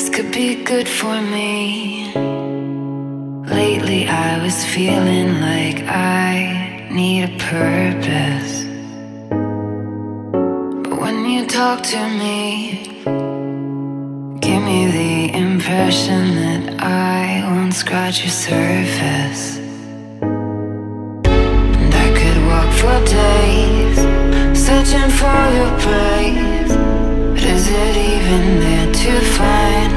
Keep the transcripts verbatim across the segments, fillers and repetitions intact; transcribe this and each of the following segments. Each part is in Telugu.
could be good for me. Lately I was feeling like I need a purpose, but when you talk to me, give me the impression that I won't scratch your surface. And I could walk for days searching for your praise, but is it even there to find?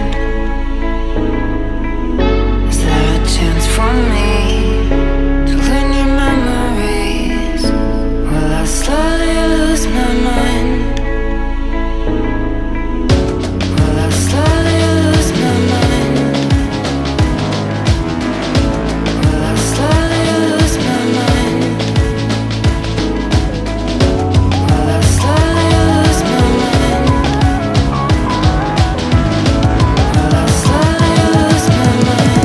Is there a chance for me to learn your memories? Will I slowly lose my mind? Will I slowly lose my mind? Will I slowly lose my mind? Will I slowly lose my mind? Will I slowly lose my mind?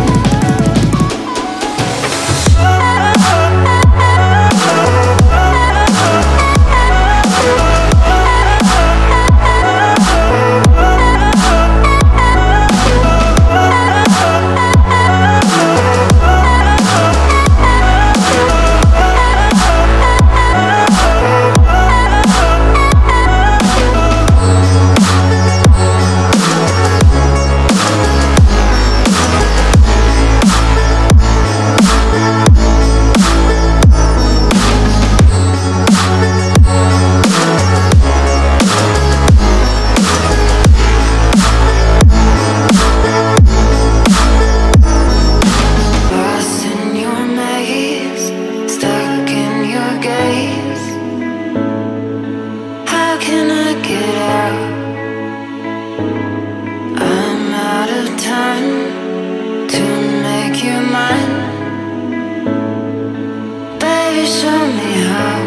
Lost in your maze, stuck in your gaze. How can I get out? I'm out of time to make you mine. Baby, show me how.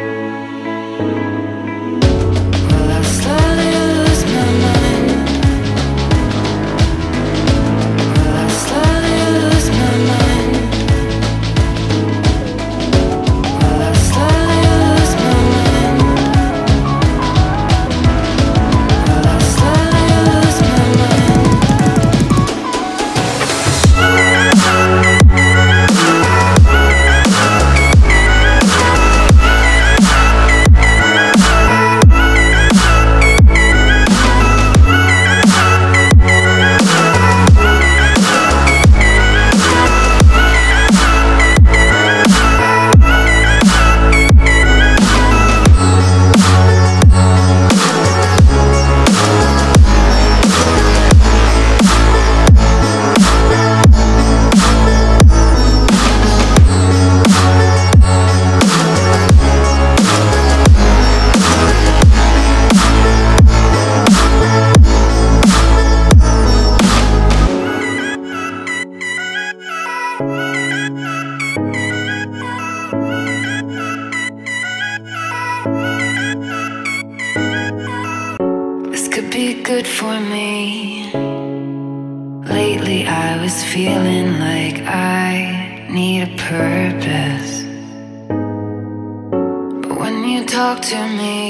Will I slowly lose my mind? Will I slowly lose my mind? Will I slowly lose my mind? Will I slowly lose my mind? This could be good for me. Lately I was feeling like I need a purpose, but when you talk to me,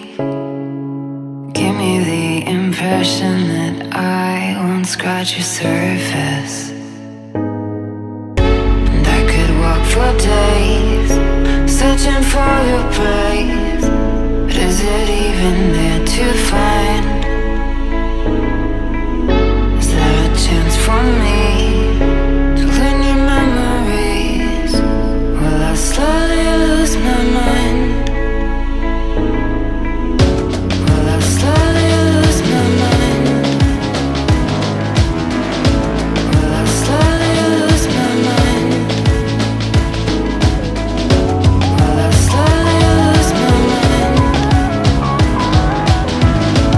give me the impression that I won't scratch your surface. And I could walk for days searching for your praise, but is it even there to find? Is there a chance for me to learn your memories? Will I slowly lose my mind? Will I slowly lose my mind? Will I slowly lose my mind? Will I slowly lose my mind?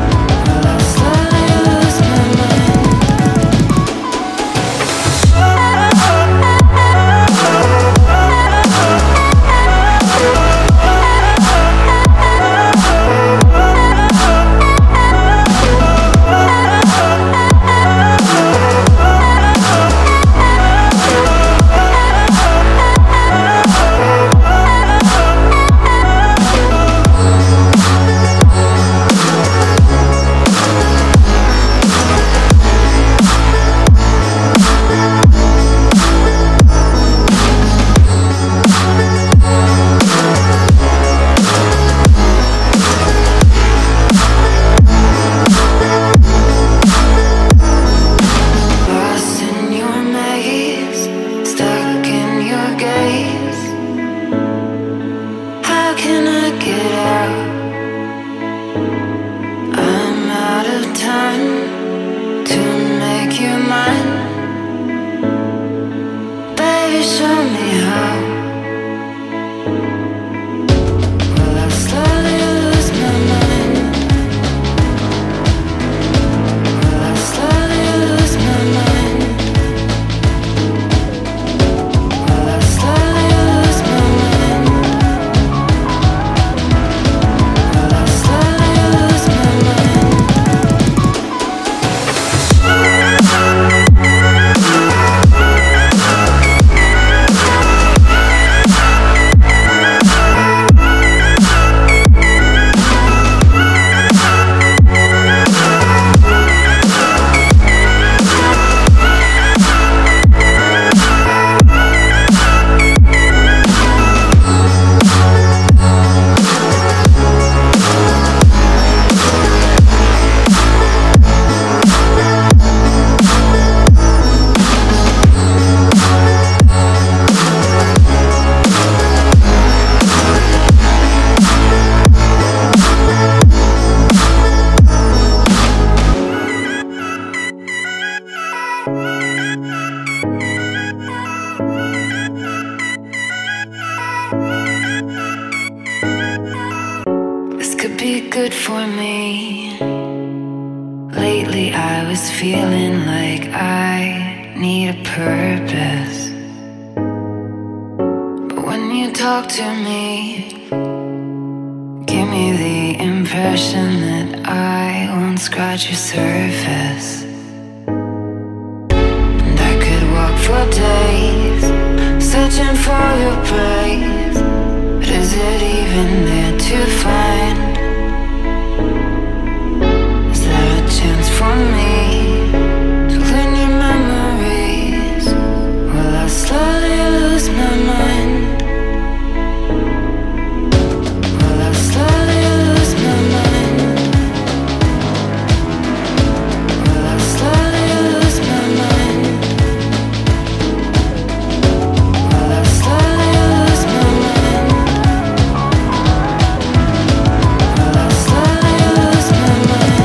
time to make you mine. Baby, show me how. Will I slowly lose my mind? Will I slowly lose my mind? Will I slowly lose my mind? Will I slowly lose my mind? This could be good for me. Lately I was feeling like I need a purpose. But when you talk to me, give me the impression that I won't scratch your surface. And I could walk for days searching for your praise, but is it even there to find? Is there a chance for me to learn your memories? Will I slowly lose my mind? Will I slowly lose my mind? Will I slowly lose my mind? Will I slowly lose my mind? Will I slowly lose my mind?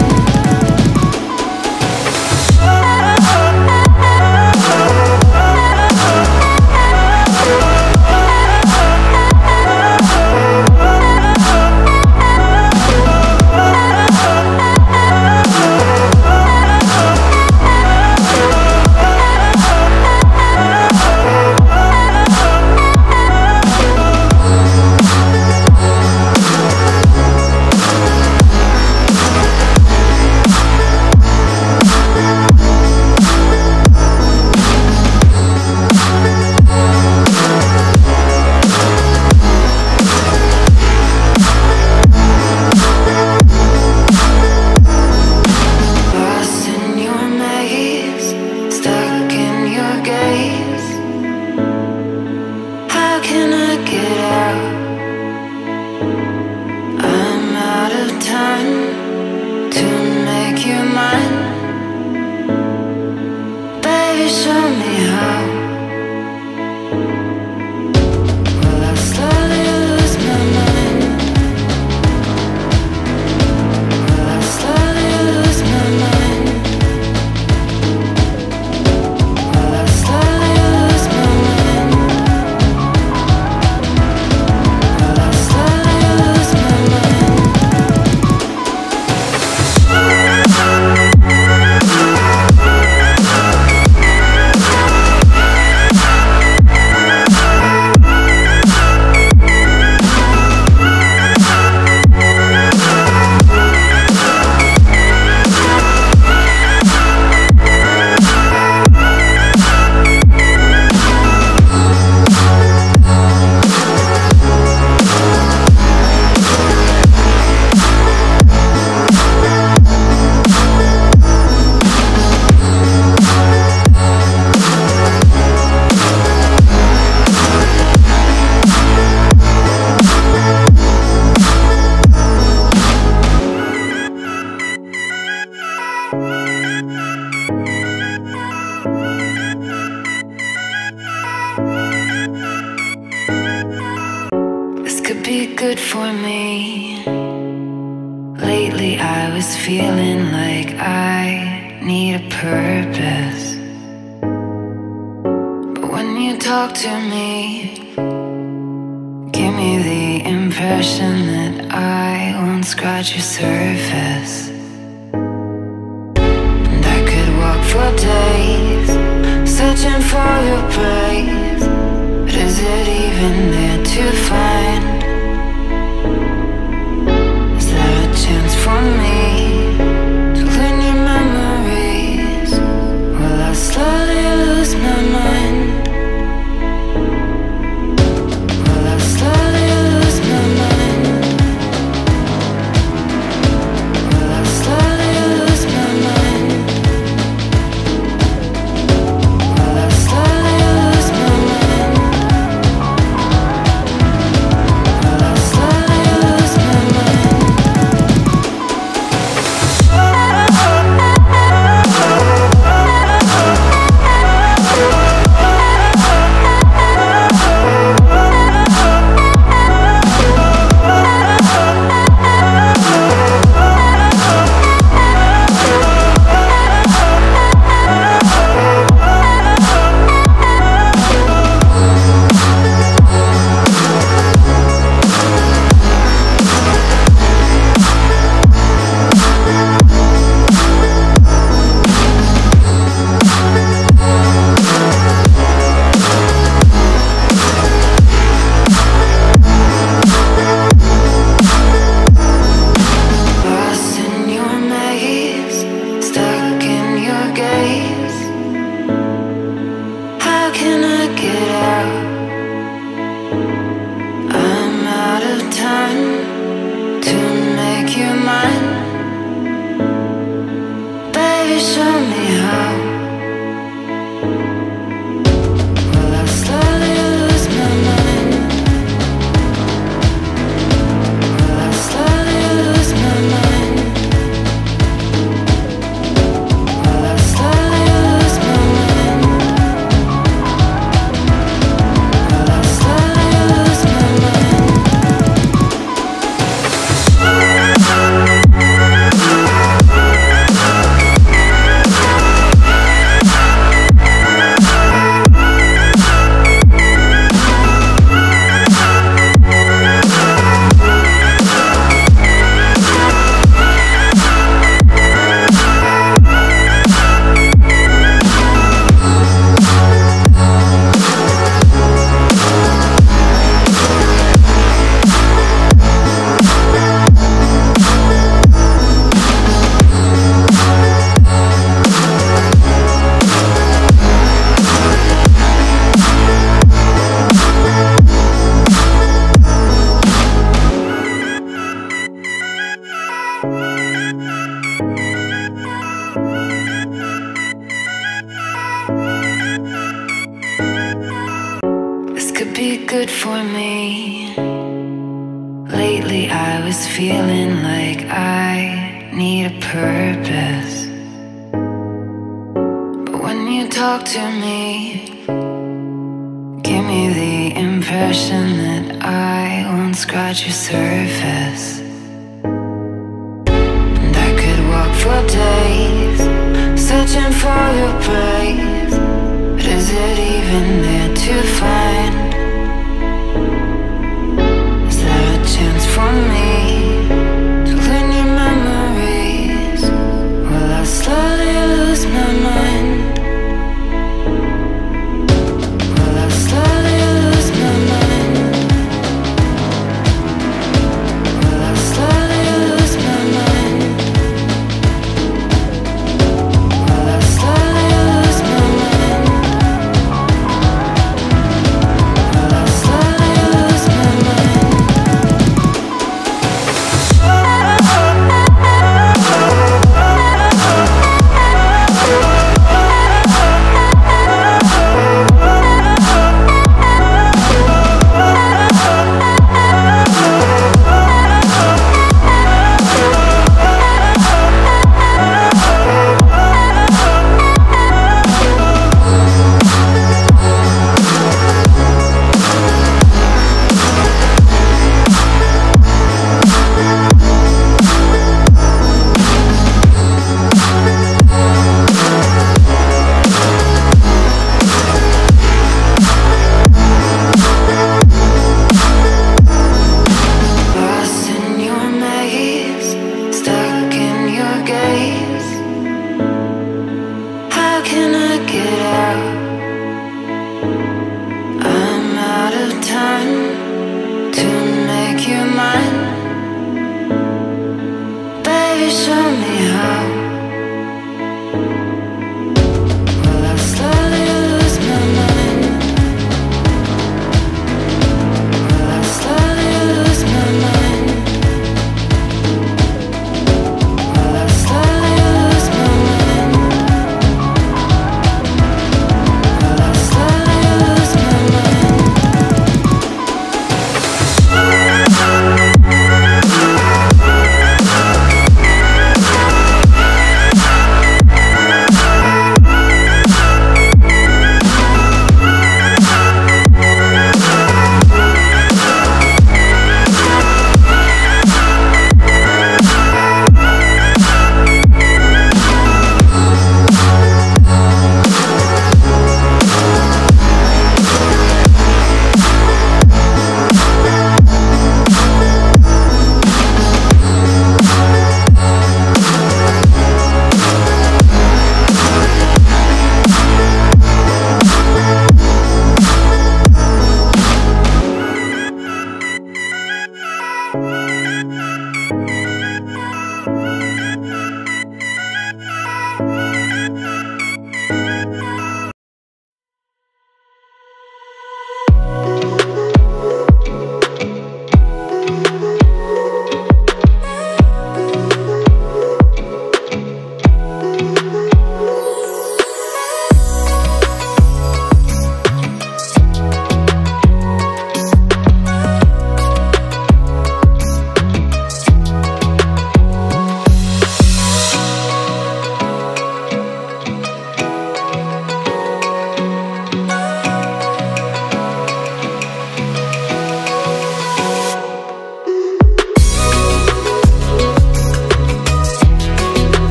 Lost in your maze, stuck in your gaze. How can I get out? I'm out of time to make you mine. Baby, show me how. Will I slowly lose my mind? Will I slowly lose my mind? Will I slowly lose my mind? Will I slowly lose my mind? This could be good for me. Lately I was feeling like I need a purpose. But when you talk to me, give me the impression that I won't scratch your surface. And I could walk for days, searching for your praise, but is it even there to find? Is there a chance for me to learn your memories? Will I slowly lose my mind? Will I slowly lose my mind? Will I slowly lose my mind? Will I slowly lose my mind? Will I slowly lose my mind? Lost in your maze, stuck in your gaze. How can I get out? I'm out of time to make you mine. Baby, show me how. Will I slowly lose my mind? Will I slowly lose my mind? Will I slowly lose my mind? Will I slowly lose my mind? This could be good for me. Lately I was feeling like I need a purpose. But when you talk to me, give me the impression that I won't scratch your surface. And I could walk for days, searching for your praise, but is it even there to find? Is there a chance for me to learn your memories? Will I slowly lose my mind? Will I slowly lose my mind? Will I slowly lose my mind? Will I slowly lose my mind? Will I slowly lose my mind?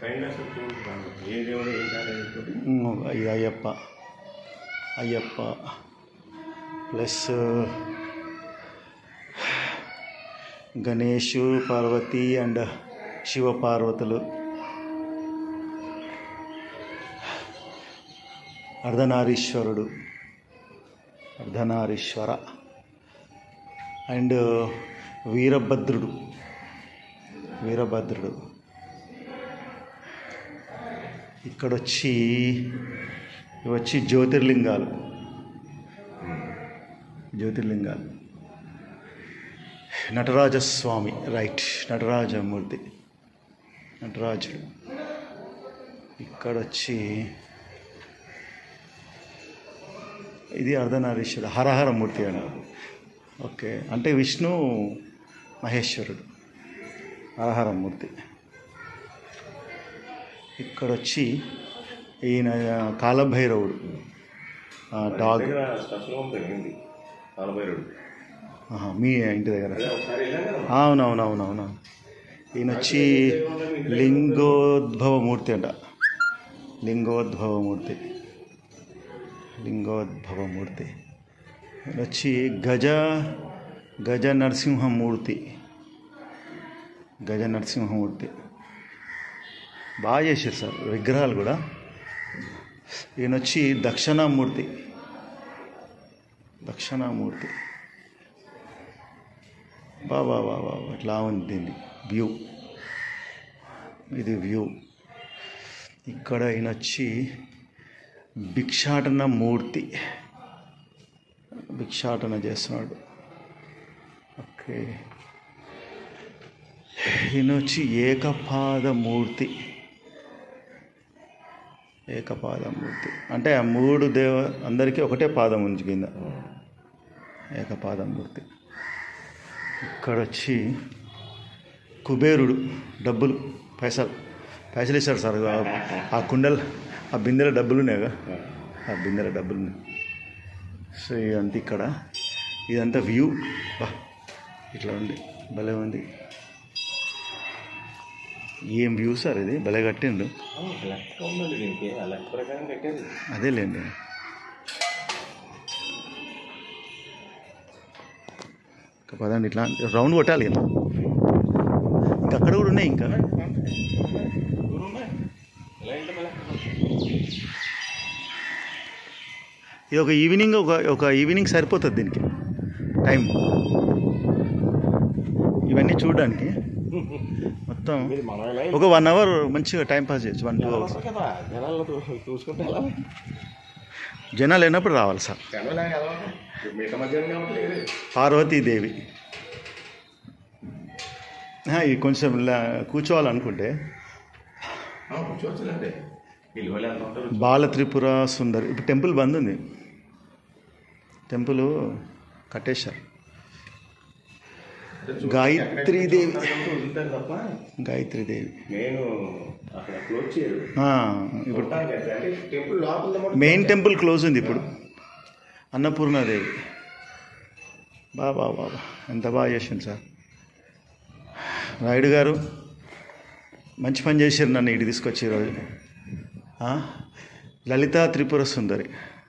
ఇది అయ్యప్ప అయ్యప్ప ప్లస్ గణేష్, పార్వతి అండ్ శివ పార్వతులు, అర్ధనారీశ్వరుడు అర్ధనారీశ్వర అండ్ వీరభద్రుడు వీరభద్రుడు ఇక్కడ వచ్చి ఇవి వచ్చి జ్యోతిర్లింగాలు జ్యోతిర్లింగాలు నటరాజస్వామి రైట్ నటరాజమూర్తి నటరాజుడు ఇక్కడ వచ్చి ఇది అర్ధనారీశ్వరుడు హరహరమూర్తి అని ఓకే అంటే విష్ణు మహేశ్వరుడు హరహరమూర్తి ఇక్కడ వచ్చి ఈయన కాలభైరవుడు డాగ్ మీ ఇంటి దగ్గర అవునవునవునవును ఈయన వచ్చి లింగోద్భవమూర్తి అంట లింగోద్భవమూర్తి లింగోద్భవమూర్తి ఈయన వచ్చి గజ గజ నరసింహమూర్తి గజ నరసింహమూర్తి బాగా చేశారు సార్ విగ్రహాలు కూడా. ఈయన వచ్చి దక్షిణామూర్తి దక్షిణామూర్తి బాబా బాబా ఇట్లా ఉంది దీన్ని వ్యూ ఇది వ్యూ. ఇక్కడ ఈయన వచ్చి భిక్షాటన మూర్తి భిక్షాటన చేస్తున్నాడు. ఓకే ఈయన వచ్చి ఏకపాదమూర్తి ఏకపాదమూర్తి అంటే ఆ మూడు దేవ అందరికీ ఒకటే పాదం ఉంది కింద ఏకపాదమూర్తి. ఇక్కడ వచ్చి కుబేరుడు డబ్బులు పైసలు పైసలు ఇస్తాడు సార్. ఆ కుండలు ఆ బిందెల డబ్బులు ఉన్నాయిగా ఆ బిందెల డబ్బులు ఉన్నాయి. సో ఇదంతా ఇక్కడ ఇదంతా వ్యూ బా ఇట్లా ఉంది భలే ఉంది. ఏం వ్యూ సార్ ఇది భలే కట్టిండు. అదేలేండి ఇంకా పదండి ఇట్లా రౌండ్ కొట్టాలి కదా. ఇంకా అక్కడ కూడా ఉన్నాయి. ఇంకా ఇది ఒక ఈవినింగ్ ఒక ఒక ఈవినింగ్ సరిపోతుంది దీనికి టైం ఇవన్నీ చూడడానికి. మొత్తం ఒక వన్ అవర్ మంచిగా టైం పాస్ చేయొచ్చు. వన్ టూ అవర్స్ జనాలు లేనప్పుడు రావాలి సార్. పార్వతీదేవి ఇది కొంచెం ఇలా కూర్చోవాలనుకుంటే బాల త్రిపుర సుందరి. ఇప్పుడు టెంపుల్ బంద్ ఉంది, టెంపుల్ కట్టేశారు. గాయత్రీదేవి గాయత్రీదేవి ఇప్పుడు మెయిన్ టెంపుల్ క్లోజ్ ఉంది ఇప్పుడు. అన్నపూర్ణాదేవి బాబా బాబా ఎంత బాగా చేసింది సార్. రాయుడు గారు మంచి పని చేశారు నన్ను ఇటు తీసుకొచ్చి ఈరోజు. లలితా త్రిపుర సుందరి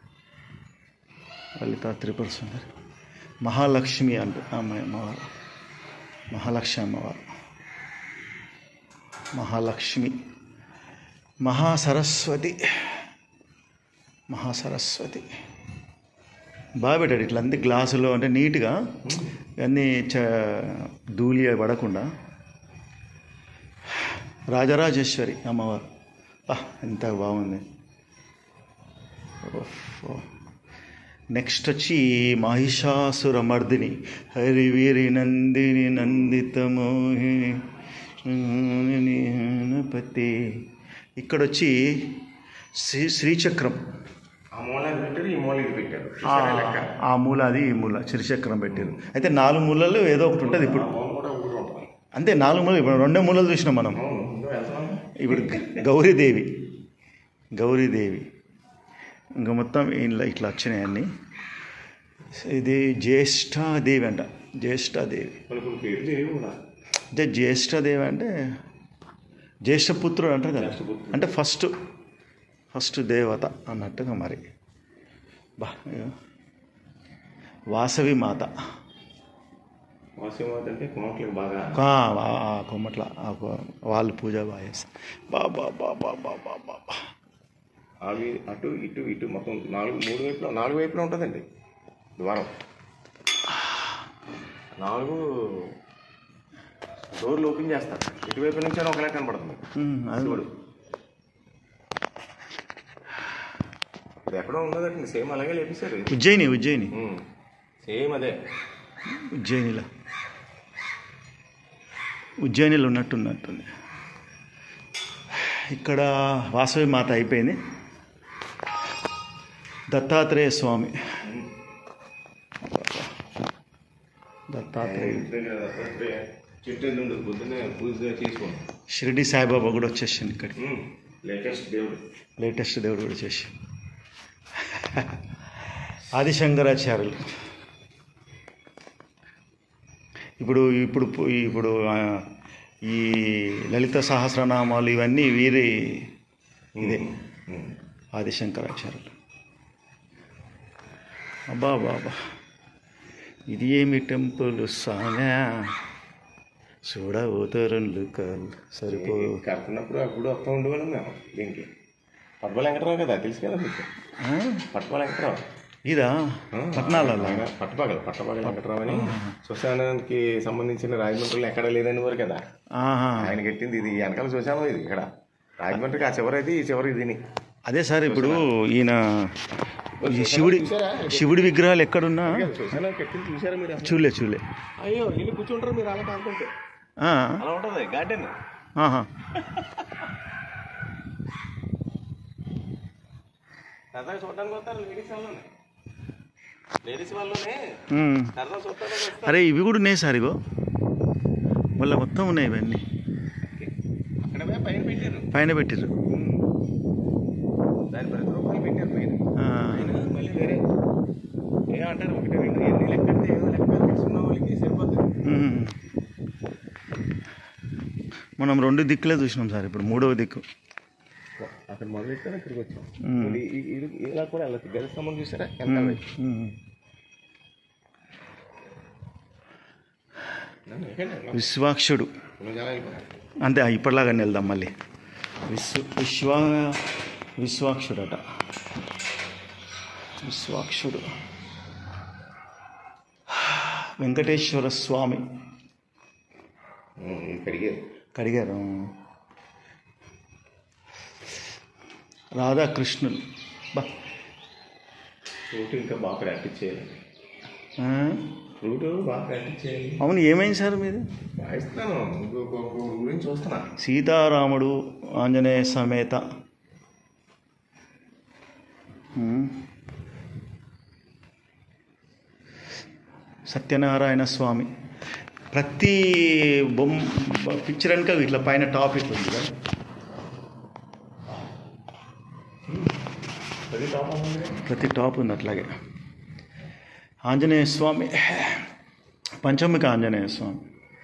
లలితా త్రిపుర సుందరి మహాలక్ష్మి అంట అమ్మాయి అమ్మవారు మహాలక్ష్మి అమ్మవారు మహాలక్ష్మి మహాసరస్వతి మహాసరస్వతి బాగా పెట్టాడు. ఇట్లా అంతే గ్లాసులో అంటే నీట్గా అన్నీ చ ధూళి పడకుండా. రాజరాజేశ్వరి అమ్మవారు ఎంత బాగుంది. నెక్స్ట్ వచ్చి మహిషాసుర మర్దిని హరివీరి నందిని నందిత మోహిని పతి. ఇక్కడ వచ్చి శ్రీ శ్రీచక్రం ఆ మూల అది ఈ మూల శ్రీచక్రం పెట్టారు. అయితే నాలుగు మూలలు ఏదో ఒకటి ఉంటుంది ఇప్పుడు. అంతే నాలుగు మూలలు ఇప్పుడు రెండే మూలలు చూసినాం మనం. ఇప్పుడు గౌరీదేవి గౌరీదేవి ఇంకా మొత్తం ఇలా ఇట్లా వచ్చినాయి అన్నీ. ఇది జ్యేష్ఠాదేవి అంట జ్యేష్ఠాదేవి అంటే జ్యేష్ఠాదేవి అంటే జ్యేష్ఠపుత్రుడు అంటారు కదా, అంటే ఫస్ట్ ఫస్ట్ దేవత అన్నట్టుగా. మరి బా వాసవి మాత, వాసవి మాత అంటే కొమ్మట్లకు బాగా కొమ్మట్ల వాళ్ళు పూజ బాగా చేస్తారు. బా బా బా బా బా బా బా బా అవి అటు ఇటు ఇటు మొత్తం నాలుగు మూడు వైపులో నాలుగు వైపులో ఉంటుందండి ద్వారం. నాలుగు డోర్లు ఓపెన్ చేస్తారు, ఇటువైపు నుంచి అని ఒకలా కనపడుతుంది శివుడు. ఇది ఎక్కడో ఉన్నదండి, సేమ్ అలాగే లేపిస్తారు. ఉజ్జయిని ఉజ్జయిని సేమ్ అదే ఉజ్జయినిలో ఉజ్జయినిలో ఉన్నట్టున్నట్టుంది. ఇక్కడ వాసవి మాత అయిపోయింది. దత్తాత్రేయ స్వామి, దత్తాత్రేయ షిరిడి సాయిబాబా కూడా వచ్చేసింది ఇక్కడికి. లేటెస్ట్ దేవుడు లేటెస్ట్ దేవుడు కూడా వచ్చేసి ఆదిశంకరాచార్యులు. ఇప్పుడు ఇప్పుడు ఇప్పుడు ఈ లలిత సహస్రనామాలు ఇవన్నీ వీరి ఇదే ఆదిశంకరాచార్యులు. అబ్బా బాబా ఇది ఏమి టెంపుల్ సాగా చూడబోతారు కాళ్ళు సరిపో. కడుతున్నప్పుడు అప్పుడు వస్తూ ఉండేవాళ్ళం మేము దీనికి. పట్పల వెంకటరావు కదా, తెలుసు కదా మీకు? పట్పల వెంకటరావు ఇదా పట్నాలలో పట్టపగల పట్టపగల వెంకటరావు అని శ్మశానానికి సంబంధించిన రాజమండ్రిలో ఎక్కడ లేదని వారు కదా, ఆయన కట్టింది ఇది. వెనకాల శ్మశానం ఇది ఇక్కడ రాజమండ్రికి. ఆ చివరి అయితే ఈ చివరి ఇదిని. అదే సార్ ఇప్పుడు ఈయన శివుడి శివుడి విగ్రహాలు ఎక్కడున్నా చూసారా మీరు? చూలే చూలే అయ్యో వెళ్ళి కూర్చుంటారు మీరు అలా కాకుంటే. అలా ఉంటుంది గార్డెన్. సరదాగా చూడడానికి వస్తారు లేడీస్ వాళ్ళనే, లేడీస్ వాళ్ళనే సరదా చూడటానికి. అరే ఇవి కూడా ఉన్నాయి సార్, ఇగో మళ్ళీ మొత్తం ఉన్నాయి ఇవన్నీ. అక్కడ పైన పెట్టారు, పైన పెట్టారు దాని ప్రతి రూపాయలు పెట్టారు పైన. మళ్ళీ వేరే ఏమంటారు ఒకటి రెండు ఎన్ని లెక్కంటే ఏదో లెక్క తెలుసుకున్న వాళ్ళకి సరిపోతుంది. మనం రెండు దిక్కులే చూసినాం సార్, ఇప్పుడు మూడవ దిక్కు అక్కడ మొదలెట్టాను ఇక్కడికి వచ్చాం. ఇలా కూడా వెళ్ళచ్చు. గది స్తంభం చూసారా ఎంత విశ్వాక్షుడు అంతే, ఇప్పటిలాగానే వెళ్దాం మళ్ళీ. విశ్వ విశ్వా విశ్వాక్షుడట విశ్వాక్షుడు వెంకటేశ్వర స్వామి కడిగారు కడిగారు రాధాకృష్ణులు. బా ఫ్రూట్ ఇంకా బాగా ప్రాక్టీస్ చేయాలి. ఫ్రూట్ బాగా ప్రాక్టీస్ చేయాలి. అవును, ఏమైంది సార్ మీరు? వాయిస్తున్నాను గురించి చూస్తున్నా. సీతారాముడు ఆంజనేయ సమేత సత్యనారాయణ స్వామి. ప్రతి బొమ్మ పిక్చర్ వెనక ఇట్లా పైన టాప్ ఇట్లా ఉంది కదా, ప్రతి టాప్ ఉంది అట్లాగే. ఆంజనేయ స్వామి, పంచముఖ ఆంజనేయ స్వామి.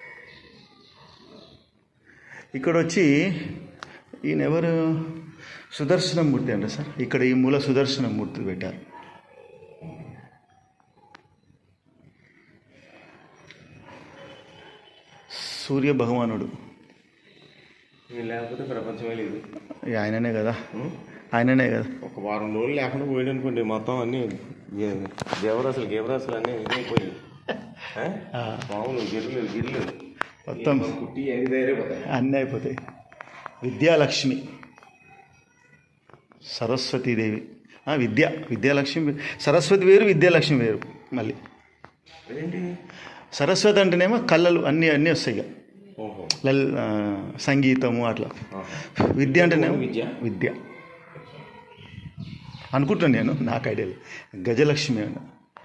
ఇక్కడ వచ్చి ఈయన ఎవరు? సుదర్శనమూర్తి అంట సార్. ఇక్కడ ఈ మూల సుదర్శనమూర్తి పెట్టారు. సూర్య భగవానుడు లేకపోతే ప్రపంచమే లేదు. ఆయననే కదా, ఆయననే కదా. ఒక వారం రోజులు లేకుండా పోయాడు అనుకోండి, మొత్తం అన్ని దేవరాశులు గేవరాశులు అన్నీ ఇదైపోయాయి. మామూలు గిర్లు గిర్లు మొత్తం కుట్టి అన్ని తయారైపోతాయి, అన్నీ అయిపోతాయి. విద్యాలక్ష్మి, సరస్వతీదేవి. విద్య విద్యాలక్ష్మి, సరస్వతి వేరు, విద్యాలక్ష్మి వేరు. మళ్ళీ సరస్వతి అంటేనేమో కళలు అన్నీ అన్నీ వస్తాయి ఇక, లల్ సంగీతము అట్లా. విద్య అంటేనేమో విద్య విద్య అనుకుంటాను నేను, నాకు ఐడియా లేదు. గజలక్ష్మి అన్న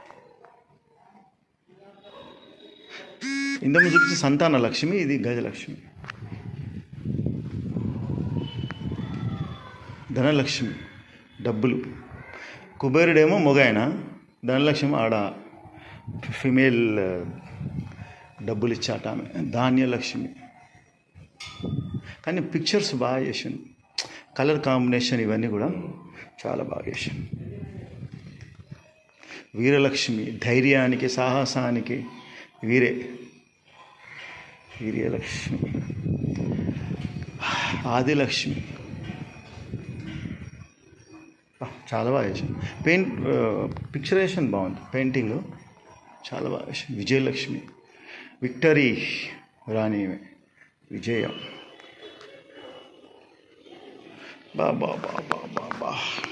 ఇంతకుముందు చూపించి సంతాన లక్ష్మి, ఇది గజలక్ష్మి. ధనలక్ష్మి డబ్బులు. కుబేరుడేమో మొగాయన, ధనలక్ష్మి ఆడ ఫిమేల్ డబ్బులు ఇచ్చాట ఆమె. ధాన్యలక్ష్మి. కానీ పిక్చర్స్ బాగా చేసిండు, కలర్ కాంబినేషన్ ఇవన్నీ కూడా చాలా బాగా చేసిండు. వీరలక్ష్మి ధైర్యానికి సాహసానికి వీరే వీర్యలక్ష్మి. ఆదిలక్ష్మి చాలా బాగా చేసింది. పెయింట్ పిక్చరేషన్ బాగుంది, పెయింటింగ్ చాలా బాగా చేసింది. విజయలక్ష్మి విక్టరీ రాణి విజయ. బా బా బా బా బా బా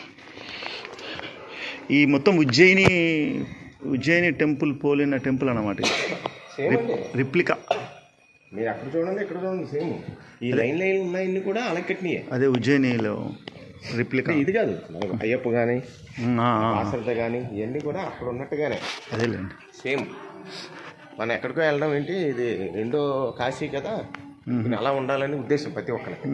ఈ మొత్తం ఉజ్జయిని ఉజ్జయిని టెంపుల్ పోలిన టెంపుల్ అన్నమాట. రిప్లికా. మీరు అక్కడ చూడండి, ఇక్కడ చూడండి, సేమ్ ఈ లైన్ లైన్ ఉన్నాయన్ని కూడా అలా కట్టినాయి. అదే ఉజ్జయినిలో రిప్లికా. ఇది కాదు అయ్యప్ప కానీ ఆసరత కానీ ఇవన్నీ కూడా అక్కడ ఉన్నట్టుగానే అదేలేండి సేమ్. మనం ఎక్కడికో వెళ్ళడం ఏంటి, ఇది రెండో కాశీ కదా, అలా ఉండాలని ఉద్దేశం ప్రతి ఒక్కరికి.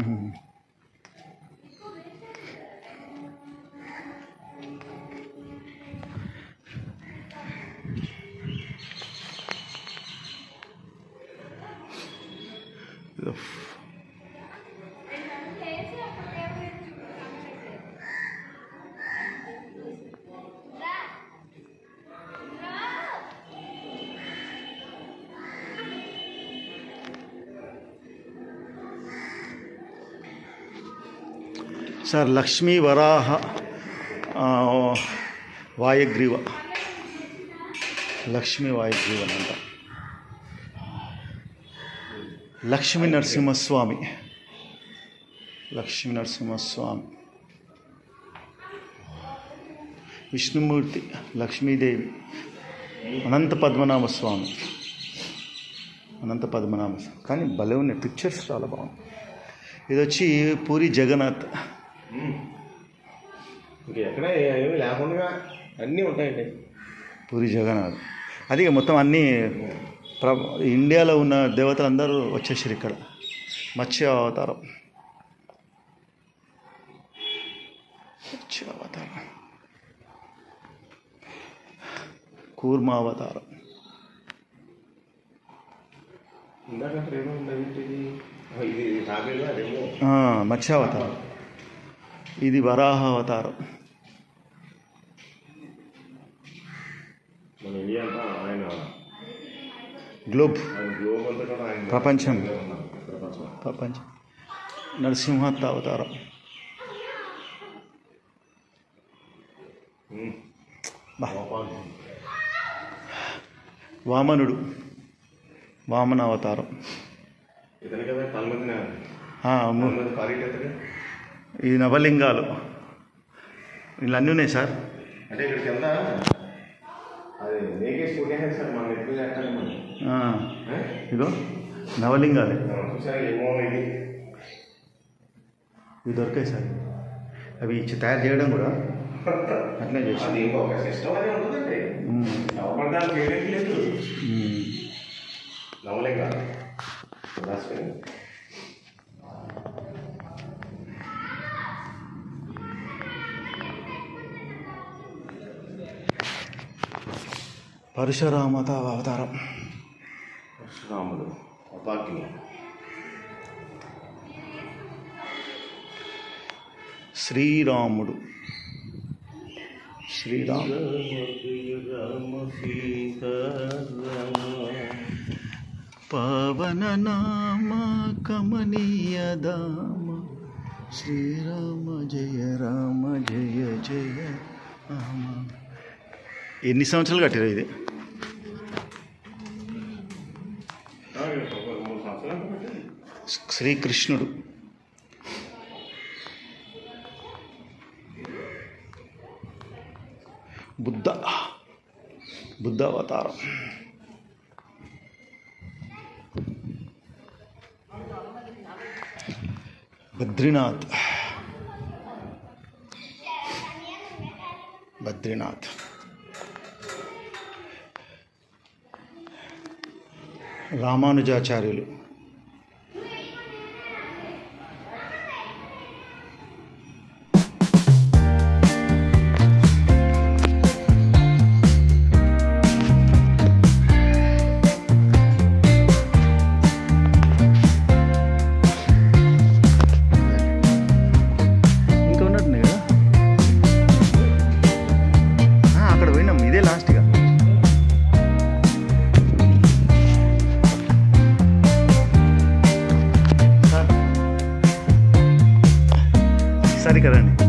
సార్ లక్ష్మీ వరాహ వాయగ్రీవ, లక్ష్మీ వాయగ్రీవ అంట. లక్ష్మీ నరసింహస్వామి, లక్ష్మీ నరసింహస్వామి. విష్ణుమూర్తి, లక్ష్మీదేవి, అనంత పద్మనాభ స్వామి, అనంత పద్మనాభ స్వామి. కానీ భలే ఉన్నాయి పిక్చర్స్, చాలా బాగుంది. ఇది వచ్చి పూరి జగన్నాథ్. ఎక్కడ ఏమి లేకుండా అన్నీ ఉంటాయండి పూరి జగన్నాథ్. అది మొత్తం అన్నీ ప్ర ఇండియాలో ఉన్న దేవతలందరూ వచ్చేసారు ఇక్కడ. మత్స్య అవతారం, మత్స్య అవతారం, కూర్మ అవతారం. మత్స్యావతారం. ఇది వరాహ అవతారం. గ్లోబ్, ప్రపంచం ప్రపంచం. నరసింహత్ అవతారం. వామనుడు, వామన అవతారం. ఇది నవలింగాలు. ఇలా అన్నీ ఉన్నాయి సార్. అంటే ఇక్కడ కింద ఇదో నవలింగాలే ఇవి దొరికాయి సార్. అవి ఇచ్చి తయారు చేయడం కూడా అట్లే చేసి నవలింగాలు. పరశురామత అవతారం. పరశురాముడు అపాగ్ని. శ్రీరాముడు, శ్రీరామ పవన నామ కమనీయ దామ శ్రీరామ జయ రామ జయ జయ రామ. ఎన్ని సంవత్సరాలు కట్టారు ఇది? శ్రీకృష్ణుడు, బుద్ధ, బుద్ధ అవతారం. బద్రీనాథ్, బద్రీనాథ్. రామానుజాచార్యులు, ఒకసారి ఇక్కడ రండి.